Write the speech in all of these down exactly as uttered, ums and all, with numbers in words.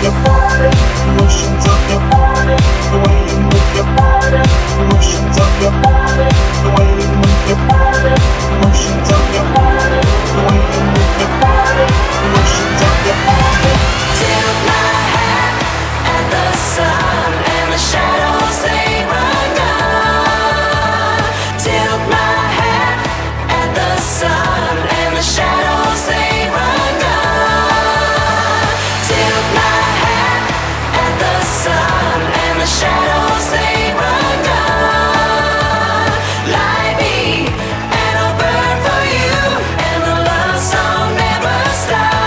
your body, emotions of your body, the way you move your body, emotions of your body, the way you move your body, emotions of your body, the way you move your body, emotions of your body. Tilt my hat at the sun and the shadows they run down. Tilt my hat at the sun and the shadows they run down. Tilt my hat at the sun and the shadows they run down. Light me and I'll burn for you, and the love song never stops.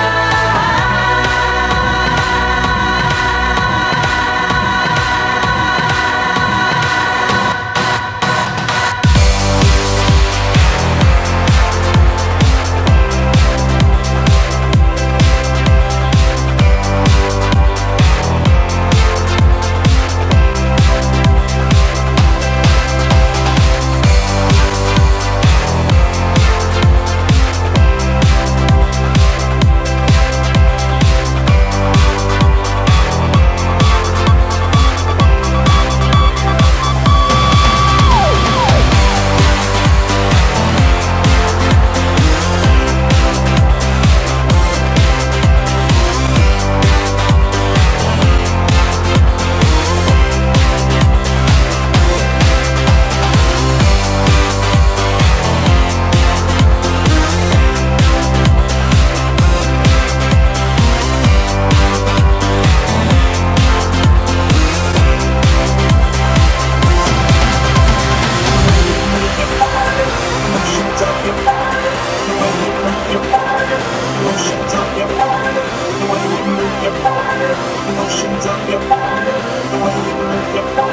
Emotions of your body, the way you move your body,